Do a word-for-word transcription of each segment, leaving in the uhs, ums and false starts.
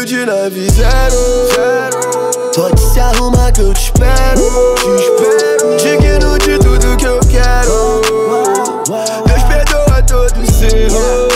Rio de Nave Zero. Pode se arrumar que eu te espero. Te espero, digno de tudo que eu quero. Deus perdoa todos os erros.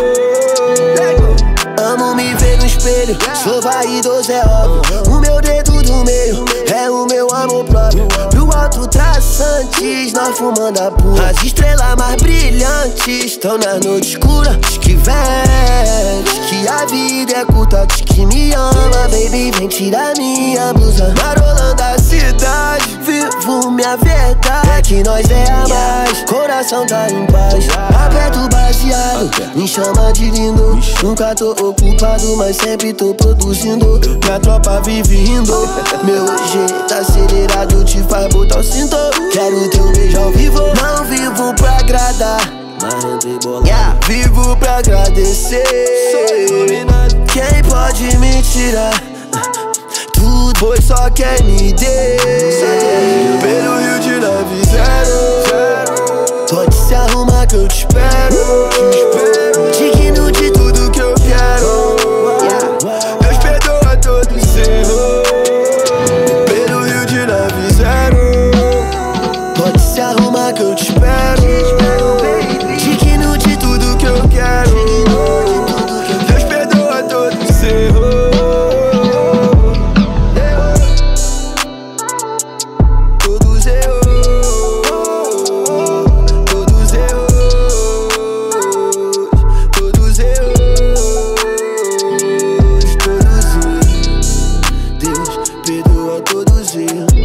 Amo me ver no espelho, sou vaidoso, é óbvio. O meu dedo do meio é o meu amor próprio. Pro alto traçantes, nós fumando a pura. As estrelas mais brilhantes estão na noite escura. Diz que vem, diz que a vida é curta, diz que me ama, baby, vem tirar minha blusa. Marolando a cidade, vivo minha verdade. É que nós é a mais, coração tá em paz. Aperto o baseado, me chama de lindo. Nunca tô ocupado, mas sempre tô produzindo. Minha tropa vive rindo. Meu jeito acelerado te faz botar o cinto. Quero teu beijo ao vivo. Não vivo pra agradar, yeah. Vivo pra agradecer. Quem pode me tirar tudo, pois só quer me der. Pelo Rio de Nave Zero. Pode se arrumar que eu te espero. Digno de tudo que eu quero. Deus perdoa todos os erros. Pelo Rio de Nave Zero. Pode se arrumar que eu te espero. Digno de tudo que eu quero. Deus perdoa todos os erros. Todos erros. Todos erros. Todos erros. Todos erros. Deus perdoa todos os erros.